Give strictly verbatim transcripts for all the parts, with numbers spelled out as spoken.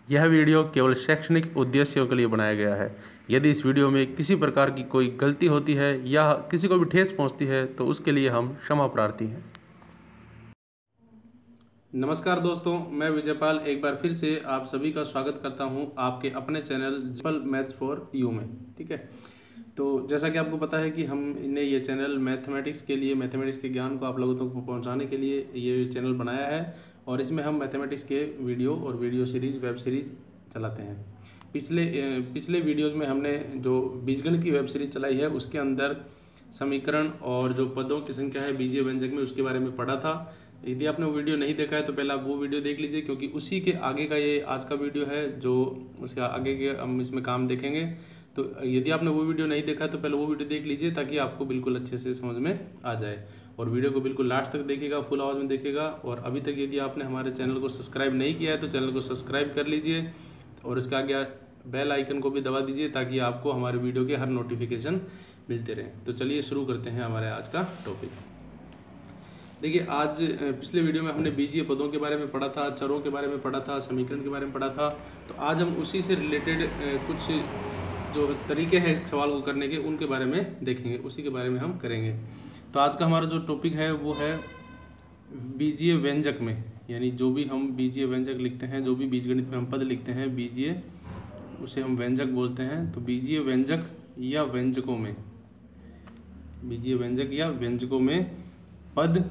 यह वीडियो केवल शैक्षणिक उद्देश्यों के लिए बनाया गया है। यदि इस वीडियो में किसी प्रकार की कोई गलती होती है या किसी को भी ठेस पहुंचती है तो उसके लिए हम क्षमा प्रार्थी हैं। नमस्कार दोस्तों, मैं विजयपाल एक बार फिर से आप सभी का स्वागत करता हूं आपके अपने चैनल जिपल मैथ्स फॉर यू में। ठीक है, तो जैसा कि आपको पता है कि हमने ये चैनल मैथमेटिक्स के लिए, मैथमेटिक्स के ज्ञान को आप लोगों तक पहुंचाने के लिए ये चैनल बनाया है और इसमें हम मैथमेटिक्स के वीडियो और वीडियो सीरीज, वेब सीरीज चलाते हैं। पिछले पिछले वीडियोज़ में हमने जो बीजगणित की वेब सीरीज चलाई है उसके अंदर समीकरण और जो पदों की संख्या है बीजीय व्यंजक में उसके बारे में पढ़ा था। यदि आपने वो वीडियो नहीं देखा है तो पहले आप वो वीडियो देख लीजिए, क्योंकि उसी के आगे का ये आज का वीडियो है जो उसके आगे के हम इसमें काम देखेंगे। तो यदि आपने वो वीडियो नहीं देखा है तो पहले वो वीडियो देख लीजिए ताकि आपको बिल्कुल अच्छे से समझ में आ जाए। और वीडियो को बिल्कुल लास्ट तक देखिएगा, फुल आवाज़ में देखिएगा। और अभी तक यदि आपने हमारे चैनल को सब्सक्राइब नहीं किया है तो चैनल को सब्सक्राइब कर लीजिए और इसके आगे बेल आइकन को भी दबा दीजिए ताकि आपको हमारे वीडियो के हर नोटिफिकेशन मिलते रहें। तो चलिए शुरू करते हैं हमारे आज का टॉपिक। देखिए, आज पिछले वीडियो में हमने बीजीय पदों के बारे में पढ़ा था, चरों के बारे में पढ़ा था, समीकरण के बारे में पढ़ा था। तो आज हम उसी से रिलेटेड कुछ जो तरीके हैं सवाल को करने के उनके बारे में देखेंगे, उसी के बारे में हम करेंगे। तो आज का हमारा जो टॉपिक है वो है बीजीय व्यंजक में, यानी जो भी हम बीजीय व्यंजक लिखते हैं, जो भी बीजगणित में हम पद लिखते हैं बीजीय, उसे हम व्यंजक बोलते हैं। तो बीजीय व्यंजक या व्यंजकों में, बीजीय व्यंजक या व्यंजकों में पद,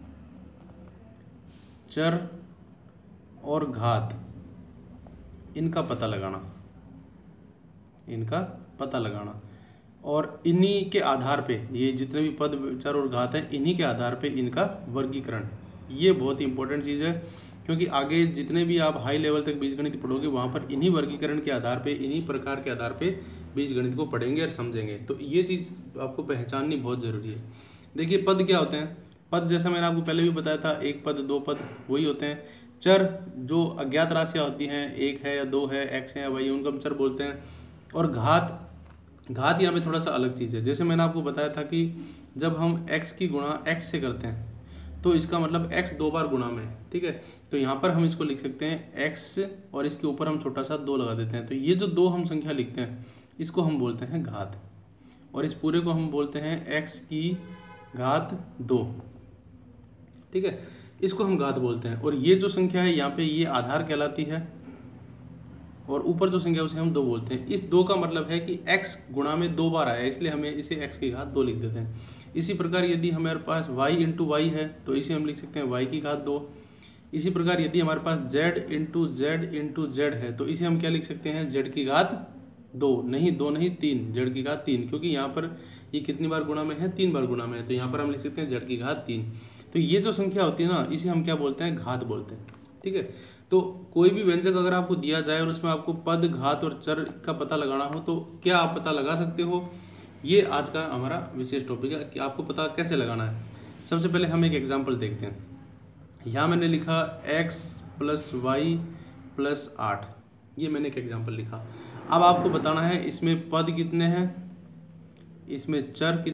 चर और घात, इनका पता लगाना, इनका पता लगाना और इन्हीं के आधार पे, ये जितने भी पद, चर और घात हैं, इन्हीं के आधार पे इनका वर्गीकरण। ये बहुत ही इंपॉर्टेंट चीज़ है, क्योंकि आगे जितने भी आप हाई लेवल तक बीजगणित पढ़ोगे वहाँ पर इन्हीं वर्गीकरण के आधार पे, इन्हीं प्रकार के आधार पे बीजगणित को पढ़ेंगे और समझेंगे। तो ये चीज़ आपको पहचाननी बहुत ज़रूरी है। देखिए, पद क्या होते हैं? पद जैसा मैंने आपको पहले भी बताया था, एक पद, दो पद, वही होते हैं। चर जो अज्ञात राशियाँ होती हैं, एक है या दो है, एक्स है या वाई, उनको हम चर बोलते हैं। और घात, घात यहाँ पे थोड़ा सा अलग चीज़ है। जैसे मैंने आपको बताया था कि जब हम x की गुणा x से करते हैं तो इसका मतलब x दो बार गुणा में है। ठीक है, तो यहाँ पर हम इसको लिख सकते हैं x और इसके ऊपर हम छोटा सा दो लगा देते हैं। तो ये जो दो हम संख्या लिखते हैं इसको हम बोलते हैं घात, और इस पूरे को हम बोलते हैं x की घात दो। ठीक है, इसको हम घात बोलते हैं। और ये जो संख्या है यहाँ पे ये आधार कहलाती है, और ऊपर जो संख्या उसे हम दो बोलते हैं। इस दो का मतलब है कि x गुणा में दो बार आया, इसलिए हमें इसे x की घात दो लिख देते हैं। इसी प्रकार यदि हमारे पास y इंटू वाई है तो इसे हम लिख सकते हैं y की घात दो। इसी प्रकार यदि हमारे पास z into z into z है तो इसे हम क्या लिख सकते हैं? z की घात दो, नहीं दो नहीं तीन, z की घात तीन, क्योंकि यहाँ पर ये कितनी बार गुणा में है? तीन बार गुणा में है, तो यहाँ पर हम लिख सकते हैं z की घात तीन। तो ये जो संख्या होती है ना, इसे हम क्या बोलते हैं? घात बोलते हैं। ठीक है, तो कोई भी व्यंजक अगर आपको दिया जाए और उसमें आपको पद, घात और चर का पता लगाना हो तो क्या आप पता लगा सकते हो? ये आज का हमारा विशेष टॉपिक है कि आपको पता कैसे लगाना है। सबसे पहले हम एक एग्जांपल देखते हैं। यहाँ मैंने लिखा x प्लस वाई प्लस आठ, ये मैंने एक एग्जांपल लिखा। अब आपको बताना है इसमें पद कितने हैं, इसमें चर कितने।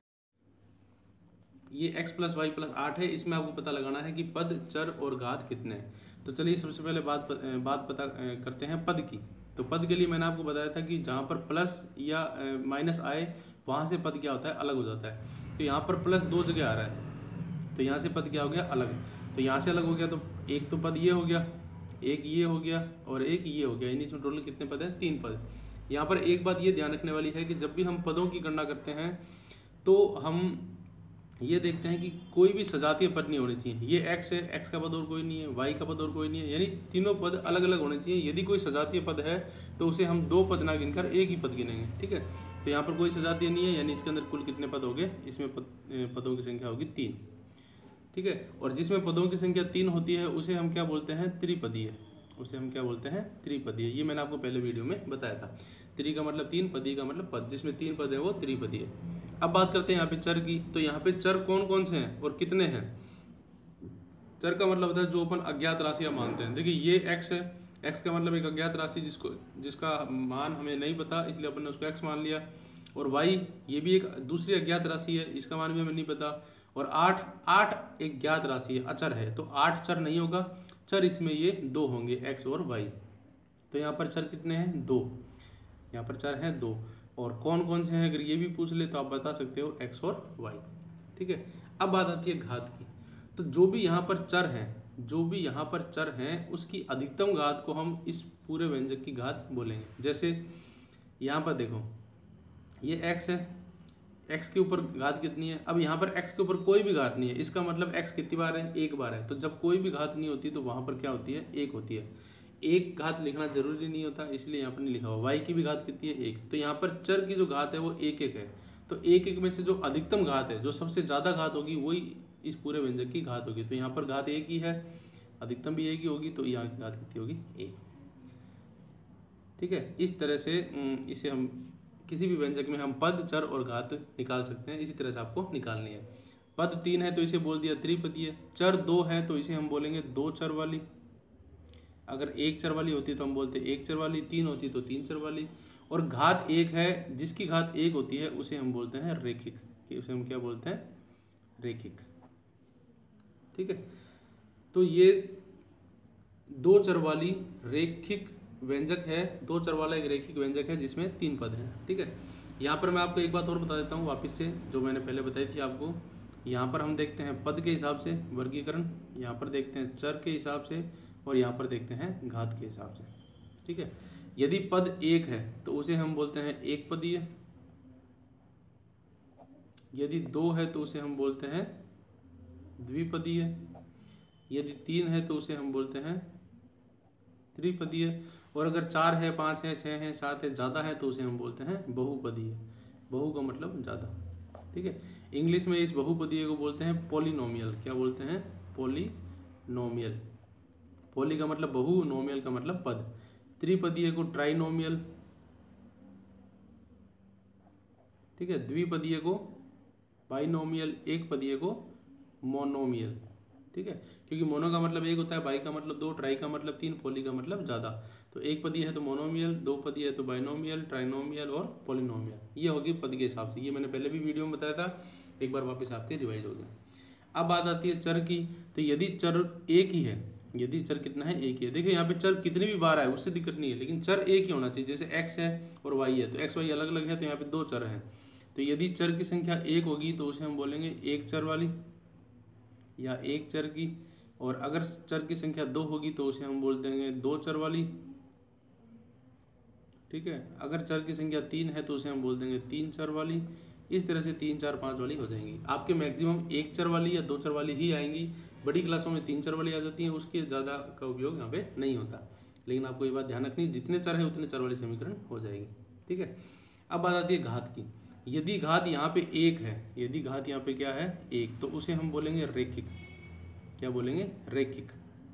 ये x प्लस वाई प्लस आठ है, इसमें आपको पता लगाना है कि पद, चर और घात कितने हैं। तो चलिए सबसे पहले बात बात पता करते हैं पद की। तो पद के लिए मैंने आपको बताया था कि जहाँ पर प्लस या माइनस आए वहाँ से पद क्या होता है? अलग हो जाता है। तो यहाँ पर प्लस दो जगह आ रहा है तो यहाँ से पद क्या हो गया? अलग। तो यहाँ से अलग हो गया तो एक तो पद ये हो गया, एक ये हो गया और एक ये हो गया, यानी इसमें टोटल कितने पद हैं? तीन पद। यहाँ पर एक बात ये ध्यान रखने वाली है कि जब भी हम पदों की गणना करते हैं तो हम ये देखते हैं कि कोई भी सजातीय पद नहीं होने चाहिए। ये x है, x का पद और कोई नहीं है, y का पद और कोई नहीं है, यानी तीनों पद अलग अलग होने चाहिए। यदि कोई सजातीय पद है तो उसे हम दो पद ना गिनकर एक ही पद गिनेंगे। ठीक है, तो यहाँ पर कोई सजातीय नहीं है, यानी इसके अंदर कुल कितने पद हो गए? इसमें पद, पदों की संख्या होगी तीन। ठीक है, और जिसमें पदों की संख्या तीन होती है उसे हम क्या बोलते हैं? त्रिपदीय। उसे हम क्या बोलते हैं? त्रिपदीय। ये मैंने आपको पहले वीडियो में बताया था। त्रि का मतलब तीन, पदी का मतलब पद, जिसमें तीन पद है वो त्रिपदीय। अब बात करते हैं यहाँ पे चर की। तो यहाँ पे चर कौन कौन से हैं और कितने हैं? चर का मतलब होता है जो अपन अज्ञात राशियाँ मानते हैं। देखिए, ये x है, x का मतलब एक अज्ञात राशि जिसको जिसका मान हमें नहीं पता, इसलिए अपन ने उसको x मान लिया। और y ये भी एक दूसरी अज्ञात राशि है, इसका मान भी हमें नहीं पता। और आठ, आठ एक ज्ञात राशि है, अचर है, तो आठ चर नहीं होगा, चर इसमें ये दो होंगे, x और y। तो यहाँ पर चर कितने हैं? दो। यहाँ पर चर हैं दो। और कौन कौन से हैं अगर ये भी पूछ ले तो आप बता सकते हो एक्स और वाई। ठीक है, अब बात आती है घात की। तो जो भी यहाँ पर चर हैं जो भी यहाँ पर चर हैं उसकी अधिकतम घात को हम इस पूरे व्यंजक की घात बोलेंगे। जैसे यहाँ पर देखो ये x है, x के ऊपर घात कितनी है? अब यहाँ पर x के ऊपर कोई भी घात नहीं है, इसका मतलब x कितनी बार है? एक बार है। तो जब कोई भी घात नहीं होती तो वहाँ पर क्या होती है? एक होती है। एक घात लिखना जरूरी नहीं होता, इसलिए यहाँ पर नहीं लिखा हुआ। y की भी घात कितनी है? एक। तो यहाँ पर चर की जो घात है वो एक एक है। तो एक एक में से जो अधिकतम घात है, जो सबसे ज़्यादा घात होगी वही इस पूरे व्यंजक की घात होगी। तो यहाँ पर घात एक ही है, अधिकतम भी एक ही होगी, तो यहाँ की घात कितनी होगी? एक। ठीक है, इस तरह से इसे हम किसी भी व्यंजक में हम पद, चर और घात निकाल सकते हैं। इसी तरह से आपको निकालनी है। पद तीन है तो इसे बोल दिया त्रिपदीय। चर दो है तो इसे हम बोलेंगे दो चर वाली। अगर एक चर वाली होती तो हम बोलते एक चर वाली, तीन होती तो तीन चर वाली। और घात एक है, जिसकी घात एक होती है उसे हम बोलते हैं रेखिक। कि उसे हम क्या बोलते हैं? रेखिक। ठीक है, तो ये दो चर वाली रेखिक व्यंजक है। दो चर वाला एक रेखिक व्यंजक है जिसमें तीन पद हैं। ठीक है, यहाँ पर मैं आपको एक बात और बता देता हूँ वापस से, जो मैंने पहले बताई थी आपको। यहाँ पर हम देखते हैं पद के हिसाब से वर्गीकरण, यहाँ पर देखते हैं चर के हिसाब से, और यहाँ पर देखते हैं घात के हिसाब से। ठीक है, यदि पद एक है तो उसे हम बोलते हैं एक पदीय। यदि दो है तो उसे हम बोलते हैं द्विपदीय। यदि तीन है तो उसे हम बोलते हैं त्रिपदीय। और अगर चार है, पाँच है, छः है, सात है, ज़्यादा है तो उसे हम बोलते हैं बहुपदीय। बहु का मतलब ज़्यादा। ठीक है, इंग्लिश में इस बहुपदीय को बोलते हैं पॉलिनोमियल। क्या बोलते हैं? पॉलिनोमियल। पॉली का मतलब बहु, नोमियल का मतलब पद। त्रिपदीय को ट्राइनोमियल। ठीक है, द्विपदीय को बाइनोमियल, एक पदीय को मोनोमियल। ठीक है, क्योंकि मोनो का मतलब एक होता है, बाई का मतलब दो, ट्राई का मतलब तीन, पॉली का मतलब ज़्यादा। तो एक पदीय है तो मोनोमियल, दो पदीय है तो बाइनोमियल, ट्राइनोमियल और पॉलिनोमियल। ये होगी पद के हिसाब से। ये मैंने पहले भी वीडियो में बताया था, एक बार वापस आपके रिवाइज हो गए। अब बात आती है चर की। तो यदि चर एक ही है, यदि चर कितना है? एक ही है। देखिए यहाँ पे चर कितनी भी बार आए उससे दिक्कत नहीं है, लेकिन चर एक ही होना चाहिए। जैसे एक्स है और वाई है, तो एक्स वाई अलग अलग है, तो यहाँ पे दो चर हैं। तो यदि चर की संख्या एक होगी तो उसे हम बोलेंगे एक चर वाली या एक चर की। और अगर चर की संख्या दो होगी तो उसे हम बोल देंगे दो चर वाली। ठीक है, अगर चर की संख्या तीन है तो उसे हम बोल देंगे तीन चर वाली। इस तरह से तीन, चार, पाँच वाली हो जाएंगी। आपके मैक्सिमम एक चर वाली या दो चर वाली ही आएंगी। बड़ी क्लासों में तीन चर वाली आ जाती हैं, उसके ज़्यादा का उपयोग यहाँ पे नहीं होता। लेकिन आपको ये बात ध्यान रखनी, जितने चर है उतने चर वाली समीकरण हो जाएगी। ठीक है, अब बात आती है घात की। यदि घात यहाँ पे एक है, यदि घात यहाँ पे क्या है? एक, तो उसे हम बोलेंगे रेखिक। क्या बोलेंगे? रेखिक।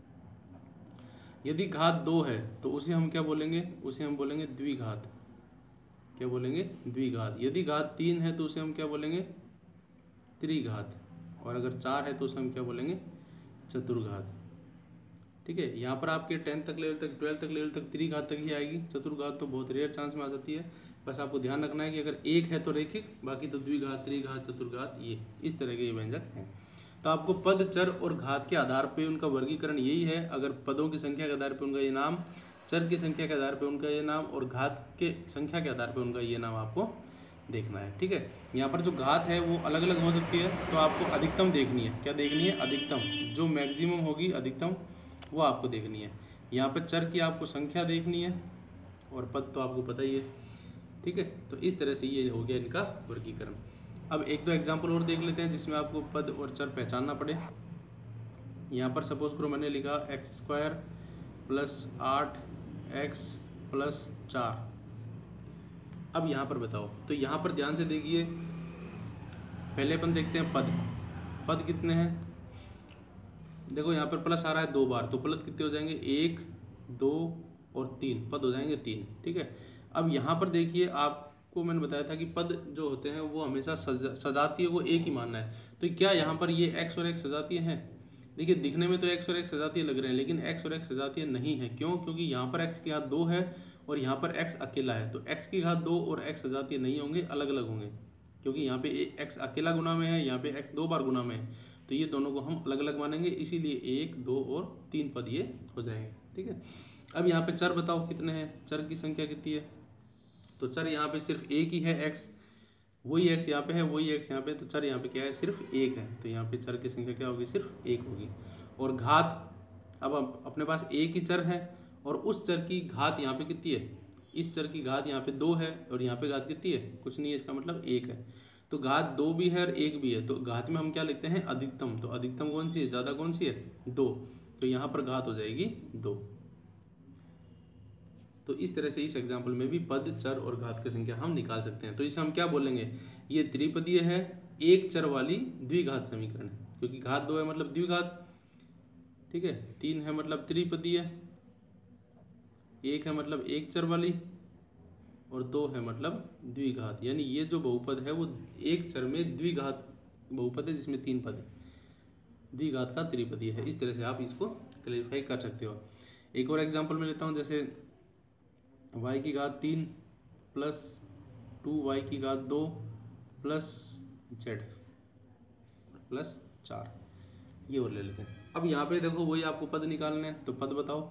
यदि घात दो है तो उसे हम क्या बोलेंगे? उसे हम बोलेंगे द्विघात। क्या बोलेंगे? द्विघात। यदि घात तीन है तो उसे हम क्या बोलेंगे? त्रिघात। और अगर चार है तो उसे हम क्या बोलेंगे? चतुर्घात। ठीक है, यहाँ पर आपके टेंथ तक लेवल तक, ट्वेल्थ तक लेवल तक त्रिघात तक ही आएगी। चतुर्घात तो बहुत रेयर चांस में आ जाती है। बस आपको ध्यान रखना है कि अगर एक है तो रेखिक, बाकी तो द्विघात, त्रिघात, चतुर्घात, ये इस तरह के ये व्यंजक हैं। तो आपको पद, चर और घात के आधार पे उनका वर्गीकरण यही है। अगर पदों की संख्या के आधार पे उनका ये नाम, चर की संख्या के आधार पे उनका ये नाम, और घात के संख्या के आधार पे उनका ये नाम आपको देखना है। ठीक है, यहाँ पर जो घात है वो अलग अलग हो सकती है, तो आपको अधिकतम देखनी है। क्या देखनी है? अधिकतम। जो मैक्सिमम होगी अधिकतम वो आपको देखनी है। यहाँ पर चर की आपको संख्या देखनी है, और पद तो आपको पता ही है। ठीक है, तो इस तरह से ये हो गया इनका वर्गीकरण। अब एक दो एग्जाम्पल और देख लेते हैं जिसमें आपको पद और चर पहचानना पड़े। यहाँ पर सपोज करो मैंने लिखा एक्स स्क्वायर प्लस आठ एक्स प्लस चार। अब यहाँ पर बताओ, तो यहाँ पर ध्यान से देखिए, पहले अपन देखते हैं पद। पद कितने हैं? देखो यहाँ पर प्लस आ रहा है दो बार, तो पद कितने हो जाएंगे? एक, दो और तीन। पद हो जाएंगे तीन। ठीक है, अब यहाँ पर देखिए, आपको मैंने बताया था कि पद जो होते हैं वो हमेशा सजा सजातीय को एक ही मानना है। तो क्या यहाँ पर ये एक्स और एक्स सजातीय हैं? देखिए दिखने में तो एक्स और एक्स सजातीय लग रहे हैं, लेकिन एक्स और एक्स सजातीय नहीं है। क्यों? क्योंकि यहाँ पर एक्स की घात दो है और यहाँ पर एक्स अकेला है। तो एक्स की घात दो और एक्स सजातीय नहीं होंगे, अलग अलग होंगे। क्योंकि यहाँ पे एक्स अकेला गुना में है, यहाँ पे एक्स दो बार गुना में है, तो ये दोनों को हम अलग अलग मानेंगे। इसीलिए एक, दो और तीन पद ये हो जाएंगे। ठीक है, अब यहाँ पे चर बताओ कितने हैं, चर की संख्या कितनी है। तो चर यहाँ पे सिर्फ एक ही है x, वही x यहाँ पे है, वही x यहाँ पे, तो चर यहाँ पे क्या है, सिर्फ एक है। तो यहाँ पे चर की संख्या क्या होगी, सिर्फ एक होगी। और घात, अब अपने पास एक ही चर है और उस चर की घात यहाँ पे कितनी है, इस चर की घात यहाँ पे दो है और यहाँ पे घात कितनी है, कुछ नहीं है, इसका मतलब एक है। तो घात दो भी है और एक भी है, तो घात में हम क्या लिखते हैं, अधिकतम। तो अधिकतम कौन सी है, ज़्यादा कौन सी है, दो। तो यहाँ पर घात हो जाएगी दो। तो इस तरह से इस एग्जाम्पल में भी पद, चर और घात की संख्या हम निकाल सकते हैं। तो इसे हम क्या बोलेंगे, ये त्रिपदीय है, एक चर वाली द्विघात समीकरण है, क्योंकि घात दो है मतलब द्विघात, ठीक है। तीन है मतलब त्रिपदीय, एक है मतलब एक चर वाली, और दो है मतलब द्विघात। यानी ये जो बहुपद है वो एक चर में द्विघात बहुपद है, जिसमें तीन पद है, द्विघात का त्रिपदीय है। इस तरह से आप इसको क्लैरिफाई कर सकते हो। एक और एग्जांपल में लेता हूँ, जैसे y की घात तीन प्लस टू वाई की घात दो प्लस जेड प्लस चार, ये और ले लेते हैं। अब यहाँ पे देखो वही आपको पद निकालने हैं, तो पद बताओ।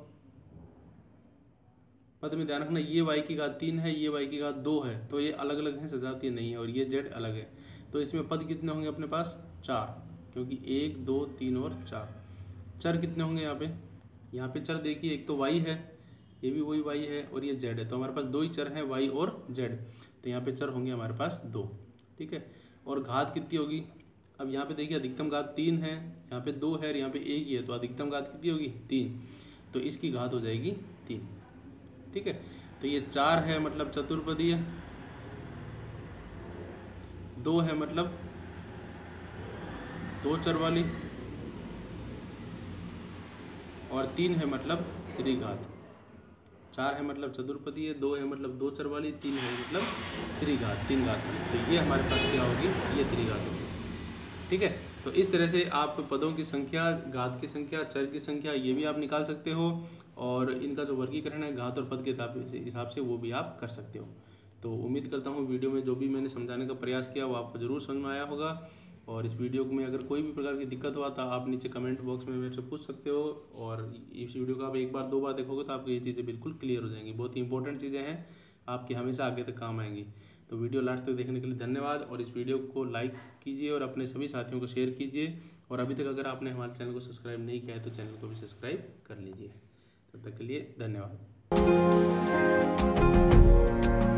पद में ध्यान रखना, ये y की घात तीन है, ये y की घात दो है, तो ये अलग अलग हैं, सजातीय नहीं है, और ये z अलग है। तो इसमें पद कितने होंगे अपने पास, चार, क्योंकि एक दो तीन और चार। चर कितने होंगे यहाँ पे, यहाँ पे चर देखिए, एक तो y है, ये भी वही y है, और ये z है। तो हमारे पास दो ही चर हैं, y और z। तो यहाँ पे चर होंगे हमारे पास दो, ठीक है। और घात कितनी होगी, अब यहाँ पे देखिए अधिकतम घात तीन है, यहाँ पे दो है और यहाँ पे एक ही है, तो अधिकतम घात कितनी होगी, तीन। तो इसकी घात हो जाएगी तीन, ठीक है। तो ये चार है मतलब चतुर्पदीय, दो है मतलब दो चर वाली, और तीन है मतलब त्रिघात। चार है मतलब चतुर्पदीय, दो है मतलब दो चर वाली, तीन है मतलब त्रिघात, तीन घात वाली। तो ये हमारे पास क्या होगी, ये त्रिघात होगी, ठीक है। तो इस तरह से आप पदों की संख्या, घात की संख्या, चर की संख्या, ये भी आप निकाल सकते हो, और इनका जो वर्गीकरण है घात और पद के हिसाब से वो भी आप कर सकते हो। तो उम्मीद करता हूँ वीडियो में जो भी मैंने समझाने का प्रयास किया वो आपको ज़रूर समझ में आया होगा। और इस वीडियो में अगर कोई भी प्रकार की दिक्कत हुआ तो आप नीचे कमेंट बॉक्स में मेरे से पूछ सकते हो, और इस वीडियो को आप एक बार दो बार देखोगे तो आपको ये चीज़ें बिल्कुल क्लियर हो जाएंगी। बहुत ही इंपॉर्टेंट चीज़ें हैं, आपकी हमेशा आगे तक काम आएंगी। तो वीडियो लास्ट तक देखने के लिए धन्यवाद, और इस वीडियो को लाइक कीजिए और अपने सभी साथियों को शेयर कीजिए। और अभी तक अगर आपने हमारे चैनल को सब्सक्राइब नहीं किया है तो चैनल को भी सब्सक्राइब कर लीजिए। तब तक के लिए धन्यवाद।